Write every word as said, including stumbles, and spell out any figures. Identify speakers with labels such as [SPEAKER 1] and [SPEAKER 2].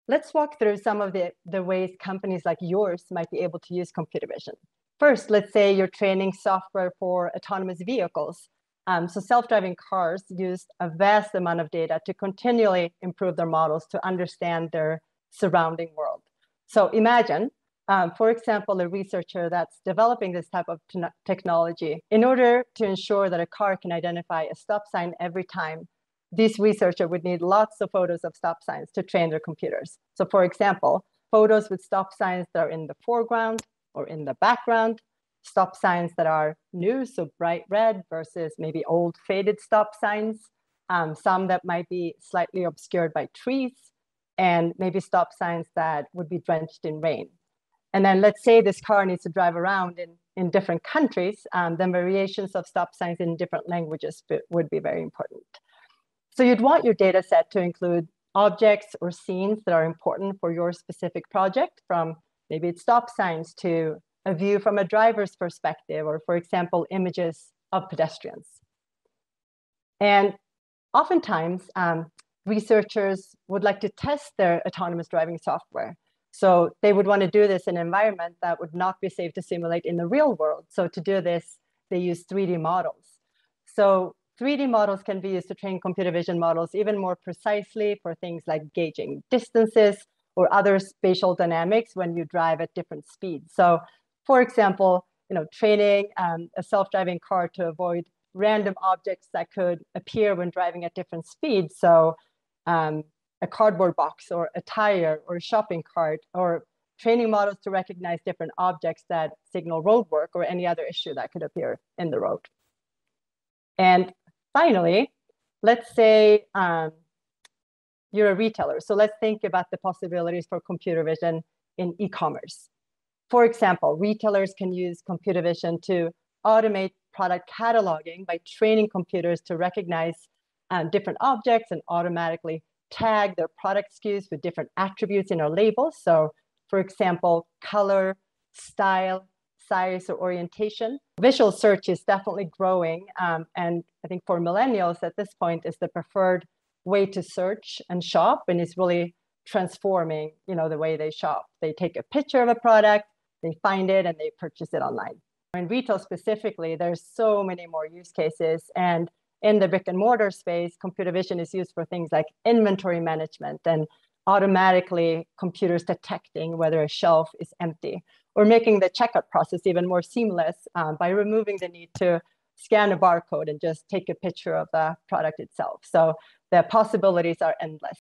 [SPEAKER 1] let's walk through some of the, the ways companies like yours might be able to use computer vision. First, let's say you're training software for autonomous vehicles. Um, so self-driving cars use a vast amount of data to continually improve their models to understand their surrounding world. So imagine, um, for example, a researcher that's developing this type of technology. In order to ensure that a car can identify a stop sign every time, this researcher would need lots of photos of stop signs to train their computers. So for example, photos with stop signs that are in the foreground or in the background, stop signs that are new, so bright red versus maybe old faded stop signs, um, some that might be slightly obscured by trees, and maybe stop signs that would be drenched in rain. And then let's say this car needs to drive around in, in different countries, um, then variations of stop signs in different languages would be very important. So you'd want your data set to include objects or scenes that are important for your specific project, from maybe it's stop signs to a view from a driver's perspective, or for example, images of pedestrians. And oftentimes, um, researchers would like to test their autonomous driving software. So they would want to do this in an environment that would not be safe to simulate in the real world. So to do this, they use three D models. So three D models can be used to train computer vision models even more precisely for things like gauging distances or other spatial dynamics when you drive at different speeds. So for example, you know, training um, a self-driving car to avoid random objects that could appear when driving at different speeds. So um, a cardboard box or a tire or a shopping cart, or training models to recognize different objects that signal roadwork or any other issue that could appear in the road. And finally, let's say um, you're a retailer. So let's think about the possibilities for computer vision in e-commerce. For example, retailers can use computer vision to automate product cataloging by training computers to recognize um, different objects and automatically tag their product S K Us with different attributes in our labels. So for example, color, style, size, or orientation. Visual search is definitely growing. Um, and I think for millennials at this point is the preferred way to search and shop, and is really transforming, you know, the way they shop. They take a picture of a product, they find it, and they purchase it online. In retail specifically, there's so many more use cases. And in the brick and mortar space, computer vision is used for things like inventory management and automatically computers detecting whether a shelf is empty, or making the checkout process even more seamless um, by removing the need to scan a barcode and just take a picture of the product itself. So the possibilities are endless.